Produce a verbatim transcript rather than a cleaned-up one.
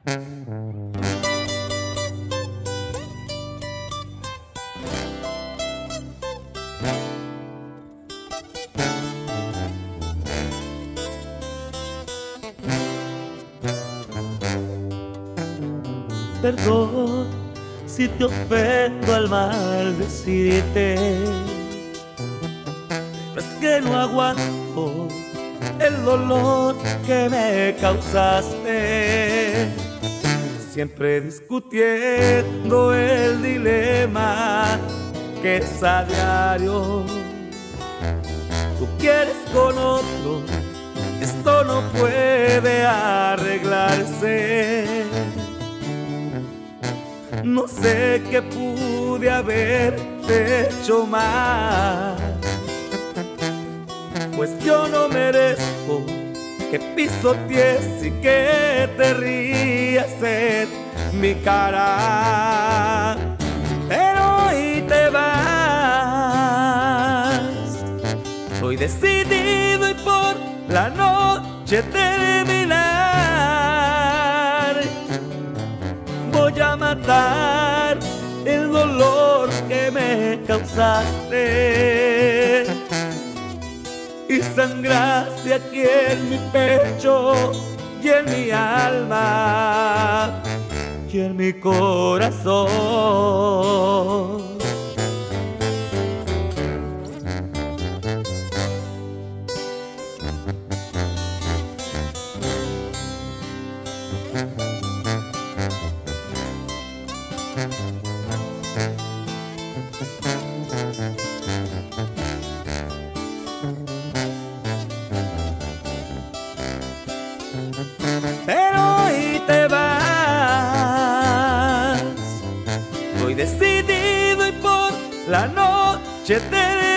Perdón si te ofendo al maldecirte, pero es que no aguanto el dolor que me causaste. Siempre discutiendo el dilema que es a diario. Tú quieres con otro, esto no puede arreglarse. No sé qué pude haberte hecho mal, pues yo no merezco que pisotees y que te rías en mi cara. Pero hoy te vas, estoy decidido y por la noche terminar. Voy a matar el dolor que me causaste y sangraste aquí en mi pecho y en mi alma y en mi corazón. Pero hoy te vas, estoy decidido y por la noche te